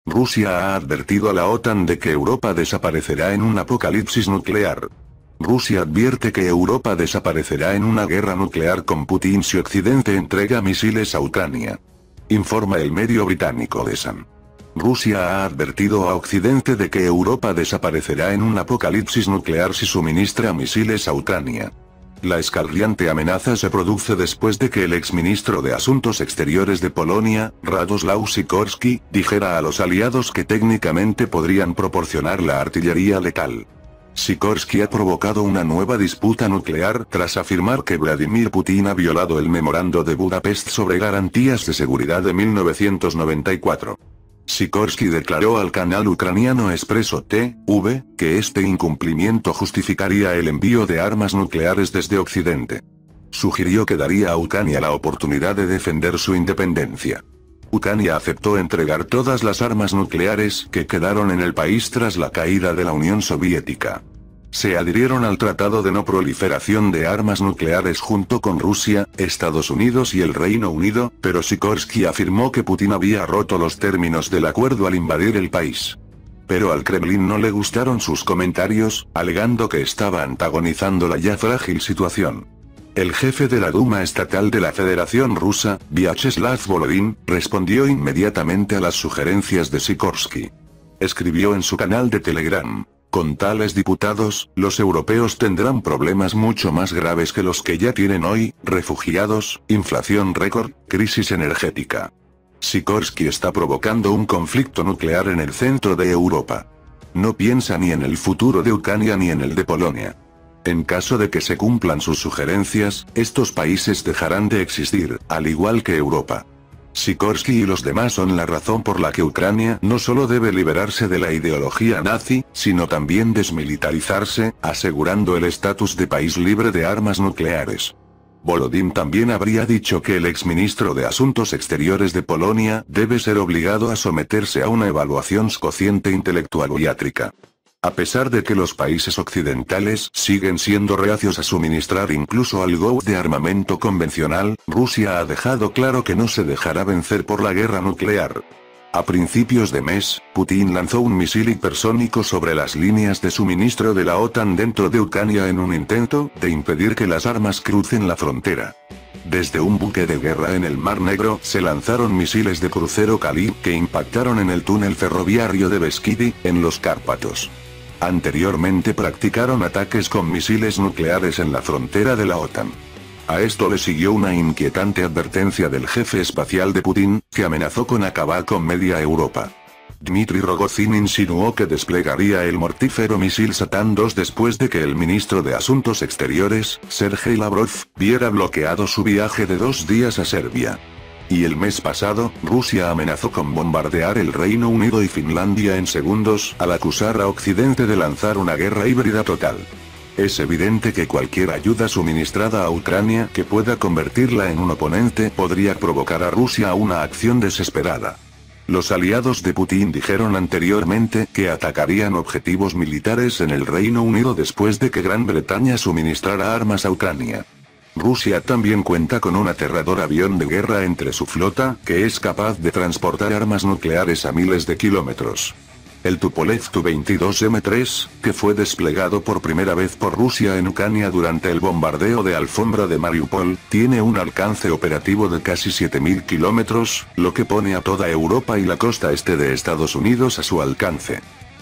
Rusia ha advertido a la OTAN de que Europa desaparecerá en un apocalipsis nuclear. Rusia advierte que Europa desaparecerá en una guerra nuclear con Putin si Occidente entrega misiles a Ucrania. Informa el medio británico The Sun. Rusia ha advertido a Occidente de que Europa desaparecerá en un apocalipsis nuclear si suministra misiles a Ucrania. La escalofriante amenaza se produce después de que el exministro de Asuntos Exteriores de Polonia, Radoslaw Sikorski, dijera a los aliados que técnicamente podrían proporcionar la artillería letal. Sikorski ha provocado una nueva disputa nuclear tras afirmar que Vladimir Putin ha violado el Memorando de Budapest sobre garantías de seguridad de 1994. Sikorski declaró al canal ucraniano Expreso TV, que este incumplimiento justificaría el envío de armas nucleares desde Occidente. Sugirió que daría a Ucrania la oportunidad de defender su independencia. Ucrania aceptó entregar todas las armas nucleares que quedaron en el país tras la caída de la Unión Soviética. Se adhirieron al Tratado de No Proliferación de Armas Nucleares junto con Rusia, Estados Unidos y el Reino Unido, pero Sikorski afirmó que Putin había roto los términos del acuerdo al invadir el país. Pero al Kremlin no le gustaron sus comentarios, alegando que estaba antagonizando la ya frágil situación. El jefe de la Duma Estatal de la Federación Rusa, Vyacheslav Volodin, respondió inmediatamente a las sugerencias de Sikorski. Escribió en su canal de Telegram: con tales diputados, los europeos tendrán problemas mucho más graves que los que ya tienen hoy: refugiados, inflación récord, crisis energética. Sikorski está provocando un conflicto nuclear en el centro de Europa. No piensa ni en el futuro de Ucrania ni en el de Polonia. En caso de que se cumplan sus sugerencias, estos países dejarán de existir, al igual que Europa. Sikorski y los demás son la razón por la que Ucrania no solo debe liberarse de la ideología nazi, sino también desmilitarizarse, asegurando el estatus de país libre de armas nucleares. Volodin también habría dicho que el exministro de Asuntos Exteriores de Polonia debe ser obligado a someterse a una evaluación cociente intelectual-psiquiátrica. A pesar de que los países occidentales siguen siendo reacios a suministrar incluso algo de armamento convencional, Rusia ha dejado claro que no se dejará vencer por la guerra nuclear. A principios de mes, Putin lanzó un misil hipersónico sobre las líneas de suministro de la OTAN dentro de Ucrania en un intento de impedir que las armas crucen la frontera. Desde un buque de guerra en el Mar Negro se lanzaron misiles de crucero Kalib que impactaron en el túnel ferroviario de Beskidi, en los Cárpatos. Anteriormente practicaron ataques con misiles nucleares en la frontera de la OTAN. A esto le siguió una inquietante advertencia del jefe espacial de Putin, que amenazó con acabar con media Europa. Dmitry Rogozin insinuó que desplegaría el mortífero misil Satan II después de que el ministro de Asuntos Exteriores, Sergei Lavrov, viera bloqueado su viaje de 2 días a Serbia. Y el mes pasado, Rusia amenazó con bombardear el Reino Unido y Finlandia en segundos, al acusar a Occidente de lanzar una guerra híbrida total. Es evidente que cualquier ayuda suministrada a Ucrania que pueda convertirla en un oponente podría provocar a Rusia a una acción desesperada. Los aliados de Putin dijeron anteriormente que atacarían objetivos militares en el Reino Unido después de que Gran Bretaña suministrara armas a Ucrania. Rusia también cuenta con un aterrador avión de guerra entre su flota, que es capaz de transportar armas nucleares a miles de kilómetros. El Tupolev Tu-22M3, que fue desplegado por primera vez por Rusia en Ucrania durante el bombardeo de Alfombra de Mariupol, tiene un alcance operativo de casi 7.000 kilómetros, lo que pone a toda Europa y la costa este de Estados Unidos a su alcance.